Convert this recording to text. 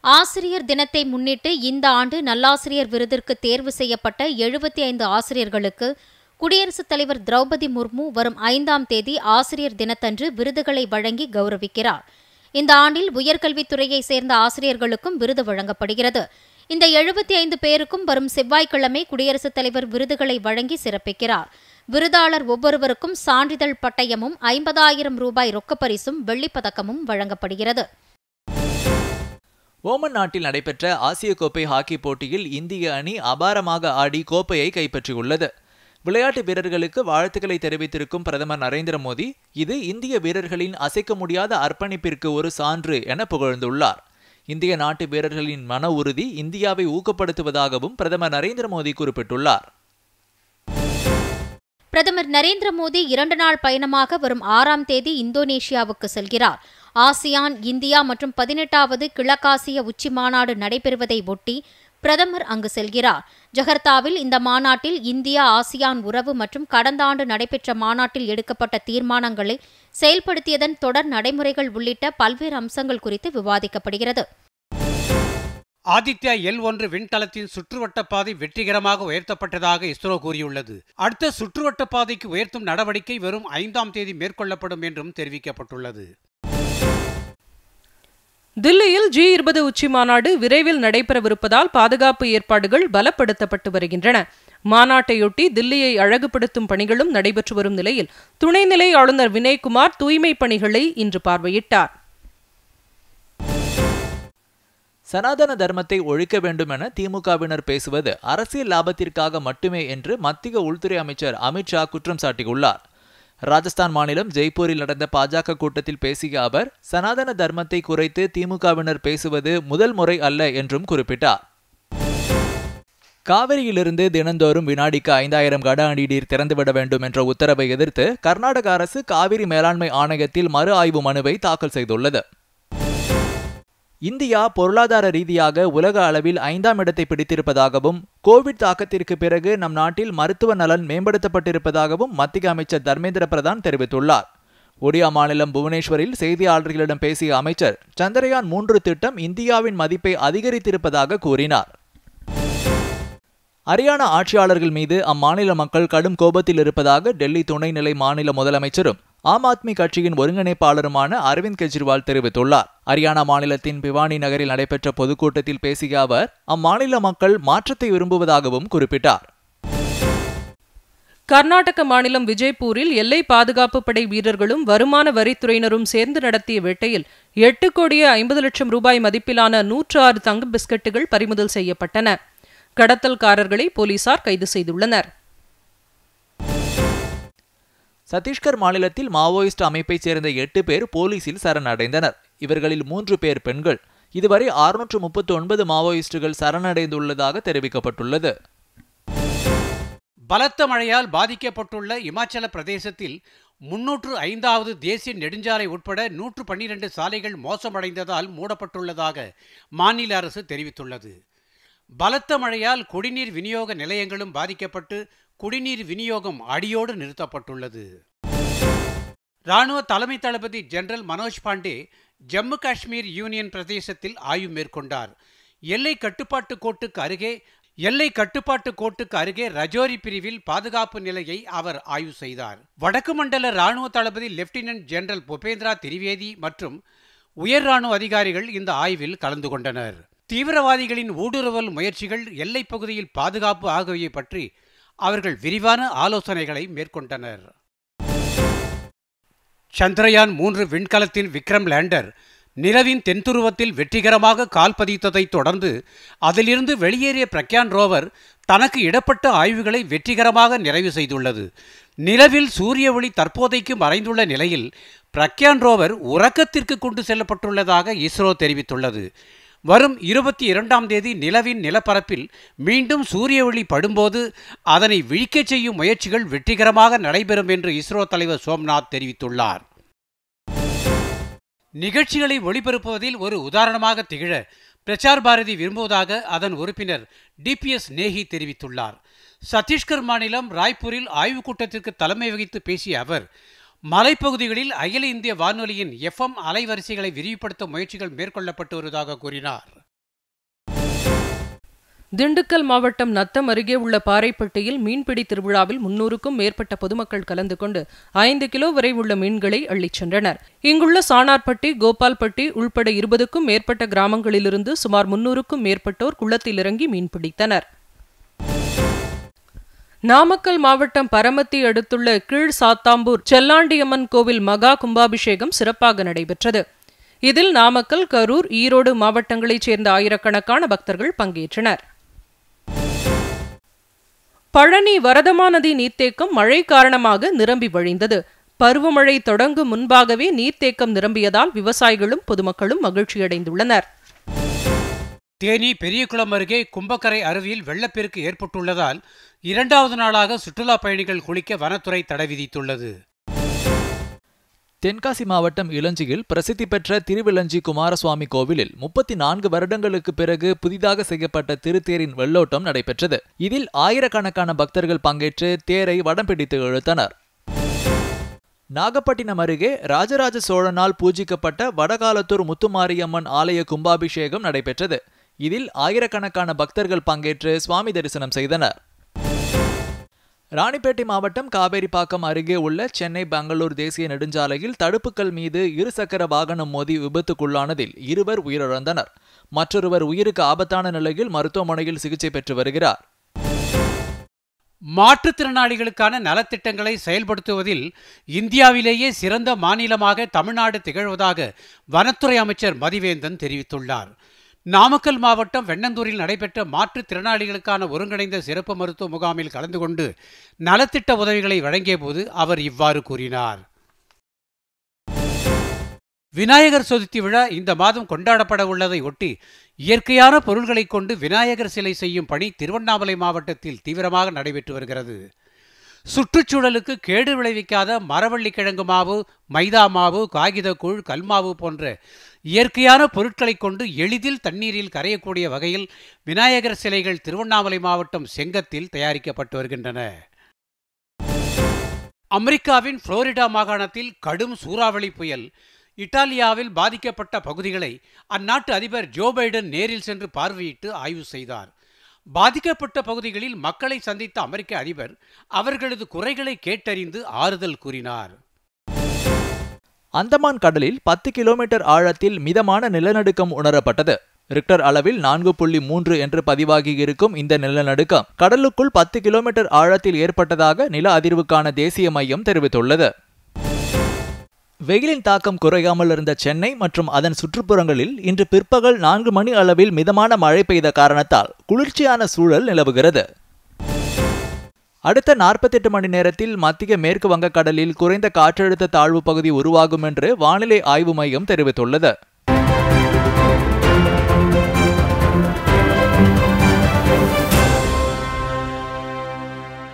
ஆசிரியர் தினத்தை முன்னிட்டு இந்த ஆண்டு நல்லாசிரியர் விருதிற்கு தேர்வு செய்யப்பட்ட 75 ஆசிரியர்களுக்கு குடியரசுத் தலைவர் திரௌபதி முர்மு வரும் 5ஆம் தேதி ஆசிரியர் தினத்தன்று விருதுகளை வழங்கி கௌரவிக்கிறார். இந்த ஆண்டில் உயர்கல்வித்துறையைச் சேர்ந்த ஆசிரியர்களுக்கும் விருது வழங்கப்படுகிறது. இந்த 75 பேருக்கும் வரும் செவ்வாய்க்கிழமை குடியரசுத் தலைவர் விருதுகளை வழங்கி சிறப்பிக்கிறார். விருதாளர் ஒவ்வொருவருக்கும் சான்றிதழ் பட்டயமும் 50,000 ரூபாய் ரொக்கப்பரிசும் வெள்ளிப்பதக்கமும் வழங்கப்படுகிறது. ஓமன் நாட்டில் நடைபெற்ற ஆசிய கோப்பை ஹாக்கி போட்டியில் இந்திய அணி அபாரமாக ஆடி கோப்பையை கைப்பற்றியுள்ளது. விளையாட்டு வீரர்களுக்கு வாழ்த்துக்களை தெரிவித்திருக்கும் பிரதமர் நரேந்திர மோடி, இது இந்திய வீரர்களின் அசைக்க முடியாத அர்ப்பணிப்பிற்கு ஒரு சான்று என புகழ்ந்துள்ளார். இந்திய நாட்டு வீரர்களின் மன உறுதி இந்தியாவை ஊக்கப்படுத்துவதாகவும் பிரதமர் நரேந்திர மோடி குறிப்பிட்டுள்ளார். பிரதமர் நரேந்திர மோடி 2 நாள் பயணமாக வரும் 6ஆம் தேதி இந்தோனேஷியாவுக்கு செல்கிறார். ஆசியான், இந்தியா மற்றும் 18வது கிழக்காசிய உச்சிமாநாடு நடைபெறுவதை ஒட்டி பிரதமர் அங்கு செல்கிறார். ஜகர்த்தாவில் இந்த மாநாட்டில் இந்தியா ஆசியான் உறவு மற்றும் கடந்த ஆண்டு நடைபெற்ற மாநாட்டில் எடுக்கப்பட்ட தீர்மானங்களை செயல்படுத்தியதன் தொடர் நடைமுறைகள் உள்ளிட்ட பல்வேறு அம்சங்கள் குறித்து விவாதிக்கப்படுகிறது. ஆதித்யா L1 விண்கலத்தின் சுற்றுவட்டப்பாதை வெற்றிகரமாக உயர்த்தப்பட்டதாக இஸ்ரோ கூறியுள்ளது. அடுத்த சுற்றுவட்டப்பாதைக்கு உயர்த்தும் நடவடிக்கை வரும் 5ஆம் தேதி மேற்கொள்ளப்படும் என்றும் தெரிவிக்கப்பட்டுள்ளது. தில்லியில் G20 உச்சி மாநாடு விரைவில் நடைபெறவிருப்பதால் பாதுகாப்பு ஏற்பாடுகள் பலப்படுத்தப்பட்டு வருகின்றன. மாநாட்டையொட்டி தில்லியை அழகுபடுத்தும் பணிகளும் நடைபெற்று வரும் நிலையில் துணைநிலை ஆளுநர் வினய்குமார் தூய்மை பணிகளை இன்று பார்வையிட்டார். சனாதன தர்மத்தை ஒழிக்க வேண்டும் என திமுகவினர் பேசுவது அரசியல் லாபத்திற்காக மட்டுமே என்று மத்திய உள்துறை அமைச்சர் அமித்ஷா குற்றம் சாட்டியுள்ளார். ராஜஸ்தான் மாநிலம் ஜெய்ப்பூரில் நடந்த பாஜக கூட்டத்தில் பேசிய அவர், சனாதன தர்மத்தை குறைத்து திமுகவினர் பேசுவது முதல் முறை அல்ல என்றும் குறிப்பிட்டார். காவிரியிலிருந்து தினந்தோறும் வினாடிக்கு 5000 கன அடி நீர் திறந்துவிட வேண்டும் என்ற உத்தரவை எதிர்த்து கர்நாடக அரசு காவிரி மேலாண்மை ஆணையத்தில் மறு ஆய்வு மனுவை தாக்கல் செய்துள்ளது. இந்தியா பொருளாதார ரீதியாக உலக அளவில் 5ஆம் இடத்தை பிடித்திருப்பதாகவும் கோவிட் தாக்கத்திற்கு பிறகு நம் நாட்டில் மருத்துவ நலன் மேம்படுத்தப்பட்டிருப்பதாகவும் மத்திய அமைச்சர் தர்மேந்திர பிரதான் தெரிவித்துள்ளார். ஒடியா மாநிலம் புவனேஸ்வரில் செய்தியாளர்களிடம் பேசிய அமைச்சர், சந்திரயான் 3 திட்டம் இந்தியாவின் மதிப்பை அதிகரித்திருப்பதாக கூறினார். ஹரியானா ஆட்சியாளர்கள் மீது அம்மாநில மக்கள் கடும் கோபத்தில் இருப்பதாக டெல்லி துணைநிலை மாநில முதலமைச்சரும் ஆம் ஆத்மி கட்சியின் ஒருங்கிணைப்பாளருமான அரவிந்த் கெஜ்ரிவால் தெரிவித்துள்ளார். ஹரியானா மாநிலத்தின் பிவானி நகரில் நடைபெற்ற பொதுக்கூட்டத்தில் பேசிய அவர், அம்மாநில மக்கள் மாற்றத்தை விரும்புவதாகவும் குறிப்பிட்டார். கர்நாடக மாநிலம் விஜய்பூரில் எல்லை பாதுகாப்பு படை வீரர்களும் வருமான வரித்துறையினரும் சேர்ந்து நடத்திய வேட்டையில் 8,50,00,000 ரூபாய் மதிப்பிலான 106 தங்க பிஸ்கட்டுகள் பறிமுதல் செய்யப்பட்டன. கடத்தல்காரர்களை போலீசார் கைது செய்துள்ளனர். சத்தீஸ்கர் மாநிலத்தில் மாவோயிஸ்ட் அமைப்பைச் சேர்ந்த 8 பேர் போலீசில் சரணடைந்தனர். இவர்களில் 3 பேர் பெண்கள். இதுவரை 639 மாவோயிஸ்டுகள் சரணடைந்துள்ளதாக தெரிவிக்கப்பட்டுள்ளது. பலத்த மழையால் பாதிக்கப்பட்டுள்ள இமாச்சல பிரதேசத்தில் 305வது தேசிய நெடுஞ்சாலை உட்பட 112 சாலைகள் மோசமடைந்ததால் மூடப்பட்டுள்ளதாக மாநில அரசு தெரிவித்துள்ளது. பலத்த மழையால் குடிநீர் விநியோக நிலையங்களும் பாதிக்கப்பட்டு குடிநீர் விநியோகம் அடியோடு நிறுத்தப்பட்டுள்ளது. ராணுவ தலைமை தளபதி ஜெனரல் மனோஜ் பாண்டே ஜம்மு காஷ்மீர் யூனியன் பிரதேசத்தில் ஆய்வு மேற்கொண்டார். எல்லை கட்டுப்பாட்டு கோட்டுக்கு அருகே ரஜோரி பிரிவில் பாதுகாப்பு நிலையை அவர் ஆய்வு செய்தார். வடக்கு மண்டல ராணுவ தளபதி லெப்டினன்ட் ஜெனரல் புபேந்திரா திரிவேதி மற்றும் உயர் ராணுவ அதிகாரிகள் இந்த ஆய்வில் கலந்து கொண்டனர். தீவிரவாதிகளின் ஊடுருவல் முயற்சிகள், எல்லைப் பகுதியில் பாதுகாப்பு ஆகியவை பற்றி அவர்கள் விரிவான ஆலோசனைகளை மேற்கொண்டனர். சந்திரயான் 3 விண்கலத்தின் விக்ரம் லேண்டர் நிலவின் தென்துருவத்தில் வெற்றிகரமாக கால் பதித்ததை தொடர்ந்து அதிலிருந்து வெளியேறிய பிரக்யான் ரோவர் தனக்கு இடப்பட்ட ஆய்வுகளை வெற்றிகரமாக நிறைவு செய்துள்ளது. நிலவில் சூரிய ஒளி தற்போதைக்கு மறைந்துள்ள நிலையில் பிரக்யான் ரோவர் உறக்கத்திற்கு கொண்டு செல்லப்பட்டுள்ளதாக இஸ்ரோ தெரிவித்துள்ளது. வரும் 22ஆம் தேதி நிலவின் நிலப்பரப்பில் மீண்டும் சூரிய ஒளி படும்போது அதனை விழிக்கச் செய்யும் முயற்சிகள் வெற்றிகரமாக நடைபெறும் என்று இஸ்ரோ தலைவர் சோம்நாத் தெரிவித்துள்ளார். நிகழ்ச்சிகளை ஒளிபரப்புவதில் ஒரு உதாரணமாக திகழ பிரசார் பாரதி விரும்புவதாக அதன் உறுப்பினர் DPS நேஹி தெரிவித்துள்ளார். சத்தீஸ்கர் மாநிலம் ராய்ப்பூரில் ஆய்வுக் கூட்டத்திற்கு தலைமை வகித்து பேசிய அவர், மலைப்பகுதிகளில் அகில இந்திய வானொலியின் FM அலைவரிசைகளை விரிவுபடுத்த முயற்சிகள் மேற்கொள்ளப்பட்டு வருவதாக கூறினார். திண்டுக்கல் மாவட்டம் நத்தம் அருகே உள்ள பாறைப்பட்டியில் மீன்பிடி திருவிழாவில் 300க்கும் மேற்பட்ட பொதுமக்கள் கலந்து கொண்டு 5 கிலோ வரை உள்ள மீன்களை அள்ளிச் சென்றனர். இங்குள்ள சாணார்பட்டி, கோபால்பட்டி உள்பட 20க்கும் மேற்பட்ட கிராமங்களிலிருந்து சுமார் 300க்கும் மேற்பட்டோர் குளத்தில் இறங்கி மீன்பிடித்தனர். நாமக்கல் மாவட்டம் பரமத்தி அடுத்துள்ள கீழ் சாத்தாம்பூர் செல்லாண்டியம்மன் கோவில் மகா கும்பாபிஷேகம் சிறப்பாக நடைபெற்றது. இதில் நாமக்கல், கரூர், ஈரோடு மாவட்டங்களைச் சேர்ந்த ஆயிரக்கணக்கான பக்தர்கள் பங்கேற்றனர். பழனி வரதமாநதி நீர்த்தேக்கம் மழை காரணமாக நிரம்பி வழிந்தது. பருவமழை தொடங்கும் முன்பாகவே நீர்த்தேக்கம் நிரம்பியதால் விவசாயிகளும் பொதுமக்களும் மகிழ்ச்சியடைந்துள்ளனர். தேனி பெரியகுளம் அருகே கும்பக்கரை அருவியில் வெள்ளப்பெருக்கு ஏற்பட்டுள்ளதால் 2வது நாளாக சுற்றுலா பயணிகள் குளிக்க வனத்துறை தடை விதித்துள்ளது. தென்காசி மாவட்டம் இளஞ்சியில் பிரசித்தி பெற்ற திருவிளஞ்சி குமாரசுவாமி கோவிலில் 34 வருடங்களுக்கு பிறகு புதிதாக செய்யப்பட்ட திருத்தேரின் வெள்ளோட்டம் நடைபெற்றது. இதில் ஆயிரக்கணக்கான பக்தர்கள் பங்கேற்று தேரை வடம் பிடித்து இழுத்தனர். நாகப்பட்டினம் அருகே ராஜராஜ சோழனால் பூஜிக்கப்பட்ட வடகாலத்தூர் முத்துமாரியம்மன் ஆலய கும்பாபிஷேகம் நடைபெற்றது. இதில் ஆயிரக்கணக்கான பக்தர்கள் பங்கேற்று சுவாமி தரிசனம் செய்தனர். ராணிப்பேட்டை மாவட்டம் காவேரிப்பாக்கம் அருகே உள்ள சென்னை பெங்களூர் தேசிய நெடுஞ்சாலையில் தடுப்புக்கள் மீது இருசக்கர வாகனம் மோதி விபத்துக்குள்ளானதில் 2 உயிரிழந்தனர். மற்றொருவர் உயிருக்கு ஆபத்தான நிலையில் மருத்துவமனையில் சிகிச்சை பெற்று வருகிறார். மாற்றுத்திறனாளிகளுக்கான நலத்திட்டங்களை செயல்படுத்துவதில் இந்தியாவிலேயே சிறந்த மாநிலமாக தமிழ்நாடு திகழ்வதாக வனத்துறை அமைச்சர் மதிவேந்தன் தெரிவித்துள்ளார். நாமக்கல் மாவட்டம் வெண்ணந்தூரில் நடைபெற்ற மாற்றுத்திறனாளிகளுக்கான ஒருங்கிணைந்த சிறப்பு மருத்துவ முகாமில் கலந்து கொண்டு நலத்திட்ட உதவிகளை வழங்கிய போது அவர் இவ்வாறு கூறினார். விநாயகர் சதுர்த்தி விழா இந்த மாதம் கொண்டாடப்பட உள்ளதை ஒட்டி இயற்கையான பொருள்களை கொண்டு விநாயகர் சிலை செய்யும் பணி திருவண்ணாமலை மாவட்டத்தில் தீவிரமாக நடைபெற்று வருகிறது. சுற்றுச்சூழலுக்கு கேடு விளைவிக்காத மரவள்ளிக்கிழங்கு மாவு, மைதா மாவு, காகிதக்கூழ், கல்மாவு போன்ற இயற்கையான பொருட்களை கொண்டு எளிதில் தண்ணீரில் கரையக்கூடிய வகையில் விநாயகர் சிலைகள் திருவண்ணாமலை மாவட்டம் செங்கத்தில் தயாரிக்கப்பட்டு வருகின்றன. அமெரிக்காவின் புளோரிடா மாகாணத்தில் கடும் சூறாவளி புயல் இத்தாலியாவில் பாதிக்கப்பட்ட பகுதிகளை அந்நாட்டு அதிபர் ஜோ பைடன் நேரில் சென்று பார்வையிட்டு ஆய்வு செய்தார். பாதிக்கப்பட்ட பகுதிகளில் மக்களை சந்தித்த அமெரிக்க அதிபர் அவர்களது குறைகளை கேட்டறிந்து ஆறுதல் கூறினார். அந்தமான் கடலில் 10 கிலோமீட்டர் ஆழத்தில் மிதமான நிலநடுக்கம் உணரப்பட்டது. ரிக்டர் அளவில் 4.3 என்று பதிவாகி இருக்கும் இந்த நிலநடுக்கம் கடலுக்குள் 10 கிலோமீட்டர் ஆழத்தில் ஏற்பட்டதாக நில அதிர்வுக்கான தேசிய மையம் தெரிவித்துள்ளது. வெயிலின் தாக்கம் குறையாமல் இருந்த சென்னை மற்றும் அதன் சுற்றுப்புறங்களில் இன்று பிற்பகல் 4 மணி அளவில் மிதமான மழை பெய்த காரணத்தால் குளிர்ச்சியான சூழல் நிலவுகிறது. அடுத்த 48 மணி நேரத்தில் மத்திய மேற்கு வங்கக்கடலில் குறைந்த காற்றழுத்த தாழ்வு பகுதி உருவாகும் என்று வானிலை ஆய்வு மையம் தெரிவித்துள்ளது.